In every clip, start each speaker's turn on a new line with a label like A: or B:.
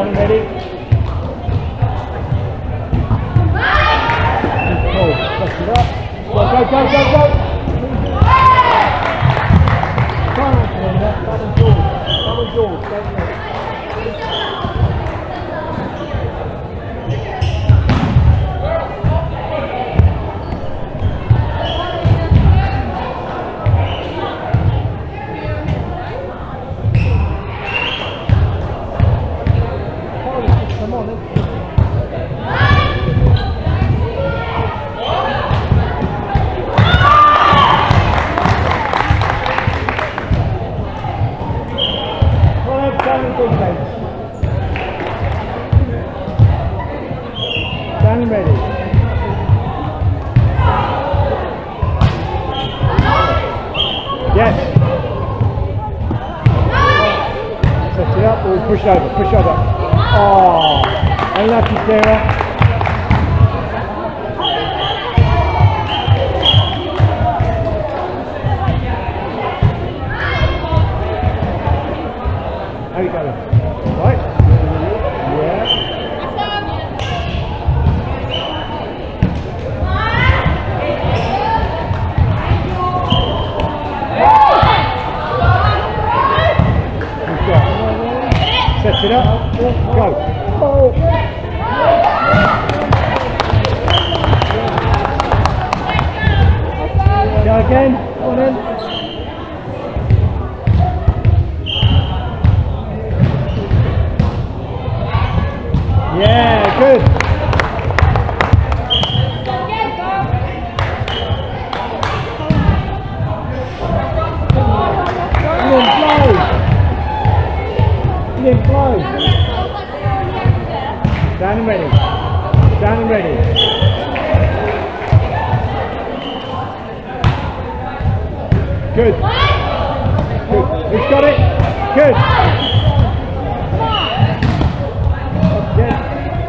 A: Stand ready. Cool. Press it up. Go, go, go, go, go. Double jaws. Double jaws. Don't move. Come on, let's Stand ready. Yes. Set it up or push over, push over. Oh, unlucky Sarah. How you going? Right? Yeah. Set it up. Go. Oh. Go again. Go on in. Yeah, good. In flow. Stand and ready. Stand and ready. Good. Good. Who's got it? Good. Good.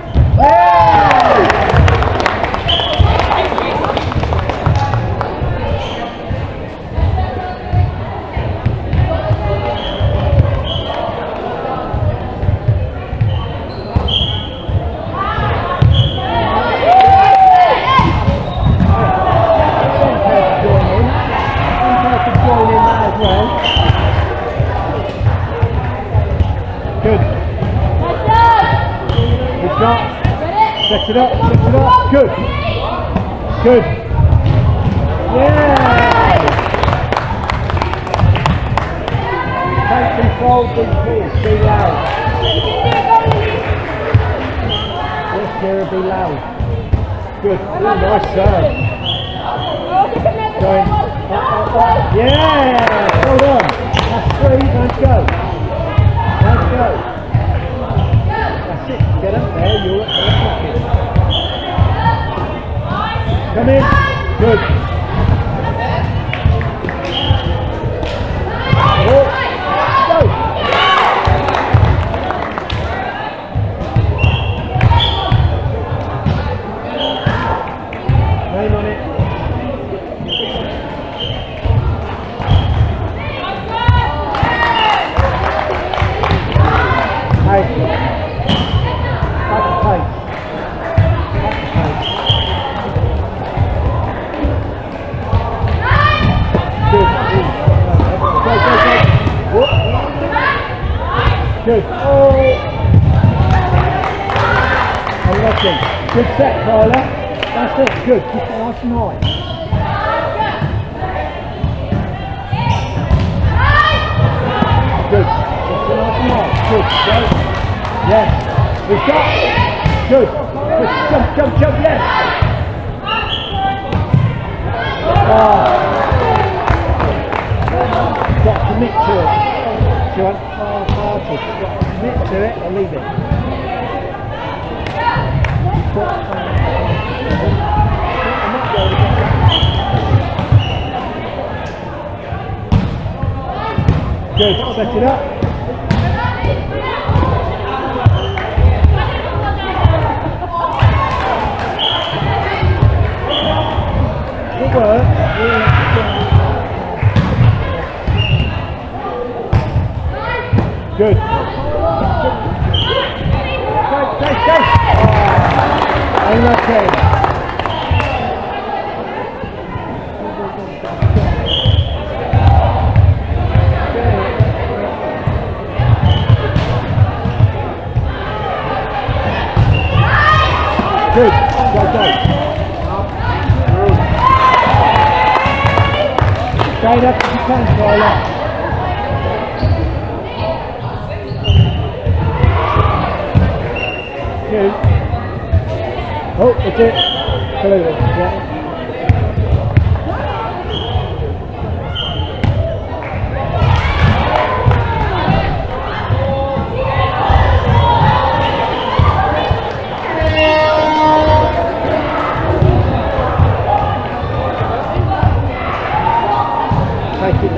A: Good. Good shot. Set it up, set it up. Good. Good. Yeah. Take control, be cool, be loud. Yes, Sarah, be loud. Good. Ooh, nice serve. Going up, up, up. Yeah. Hold on. That's 3. Let's go. Let's go. That's it. Get up there. You're at the pocket. Come in. Good. Go. Name on it. Hey. Up the pace. Up the pace. Good. Go, go, go. Whoop. Good. Oh. Unlucky. Good set, Tyler. That's it. Good. Just nice and high. Good. Just nice and high. Good. Go. Yes. We've got. Good. Just jump, jump, jump. Yes. Oh. Got to commit to it. So I'm half-hearted. Got to commit to it or leave it. Good. Set it up. Good work. Good. Stay. I'm not saying that. Good. Go. Stay up if you can, Tyler. Good. Oh, that's it. Clear it. Yeah. Thank you.